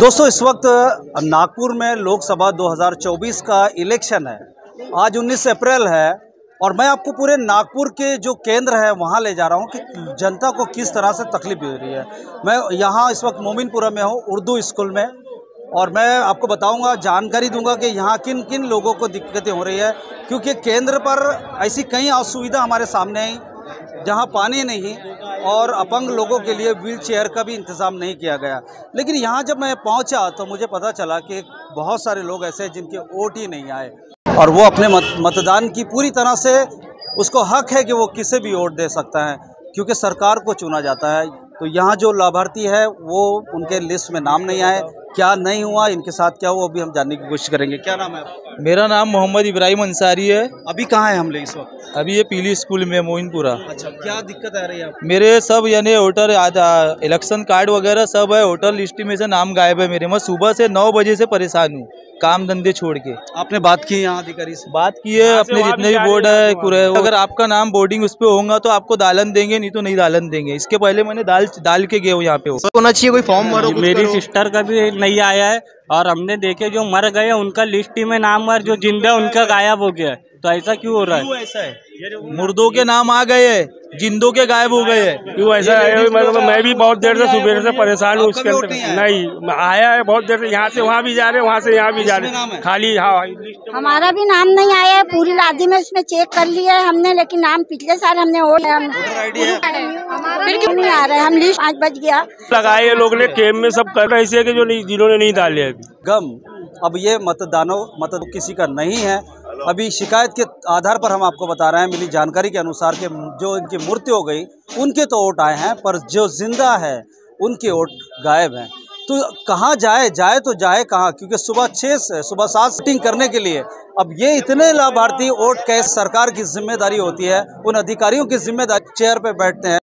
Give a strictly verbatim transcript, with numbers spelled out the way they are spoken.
दोस्तों, इस वक्त नागपुर में लोकसभा दो हज़ार चौबीस का इलेक्शन है। आज उन्नीस अप्रैल है और मैं आपको पूरे नागपुर के जो केंद्र है वहां ले जा रहा हूं कि जनता को किस तरह से तकलीफ हो रही है। मैं यहां इस वक्त मोमिनपुरा में हूं, उर्दू स्कूल में, और मैं आपको बताऊंगा, जानकारी दूंगा कि यहाँ किन किन लोगों को दिक्कतें हो रही है, क्योंकि केंद्र पर ऐसी कई असुविधा हमारे सामने आई जहाँ पानी नहीं और अपंग लोगों के लिए व्हील चेयर का भी इंतज़ाम नहीं किया गया। लेकिन यहाँ जब मैं पहुँचा तो मुझे पता चला कि बहुत सारे लोग ऐसे हैं जिनके वोट ही नहीं आए और वो अपने मत, मतदान की पूरी तरह से उसको हक है कि वो किसे भी वोट दे सकता है, क्योंकि सरकार को चुना जाता है। तो यहाँ जो लाभार्थी है वो उनके लिस्ट में नाम नहीं आए, क्या नहीं हुआ, इनके साथ क्या हुआ, अभी हम जानने की कोशिश करेंगे। क्या नाम है? मेरा नाम मोहम्मद इब्राहिम अंसारी है। अभी कहाँ है हम लोग इस वक्त? अभी ये पीली स्कूल में मोइनपुरा। अच्छा, क्या दिक्कत आ रही है आपको? मेरे सब यानी वोटर इलेक्शन कार्ड वगैरह सब है, वोटर लिस्ट में से नाम गायब है मेरे। मैं सुबह से नौ बजे से परेशान हूँ, काम धंधे छोड़ के। आपने बात की यहाँ अधिकारी से? बात की है, अपने जितने भी बोर्ड है पूरे, अगर आपका नाम बोर्डिंग उस पर होगा तो आपको दालन देंगे, नहीं तो नहीं दालन देंगे। इसके पहले मैंने दाल डाल के गए यहाँ पे होना चाहिए कोई फॉर्म भरो। मेरी सिस्टर का भी नहीं आया है और हमने देखे जो मर गए उनका लिस्ट में नाम और जो जिंदा उनका गायब हो गया है। तो ऐसा क्यों हो रहा है? क्यों ऐसा है? मुर्दों के नाम आ गए हैं, जिंदों के गायब हो गए हैं। क्यों ऐसा है? मतलब मैं भी बहुत देर से सुबह से परेशान हूँ उसके अंदर। नहीं आया है, बहुत देर से यहाँ से वहाँ भी जा रहे हैं, वहाँ से यहाँ भी जा रहे हैं, खाली। हाँ, हमारा भी नाम नहीं आया है, पूरी लादी में उसमें चेक कर लिया है हमने, लेकिन नाम पिछले साल हमने वोट फिर क्यों नहीं आ रहा है? हम लिस्ट पाँच बज गया लगाए लोग ने कैम्प में सब कर रहे हैं कि जो नहीं, जिन्होंने नहीं डाले अभी। गम अब ये मतदानों मतदान किसी का नहीं है। अभी शिकायत के आधार पर हम आपको बता रहे हैं, मिली जानकारी के अनुसार के जो इनकी मृत्यु हो गई उनके तो वोट आए हैं, पर जो जिंदा है उनके वोट गायब हैं। तो कहाँ जाए जाए तो जाए कहाँ? क्योंकि सुबह छः से सुबह सात वोटिंग करने के लिए अब ये इतने लाभार्थी वोट कैसे? सरकार की जिम्मेदारी होती है, उन अधिकारियों की जिम्मेदारी, चेयर पे बैठते हैं।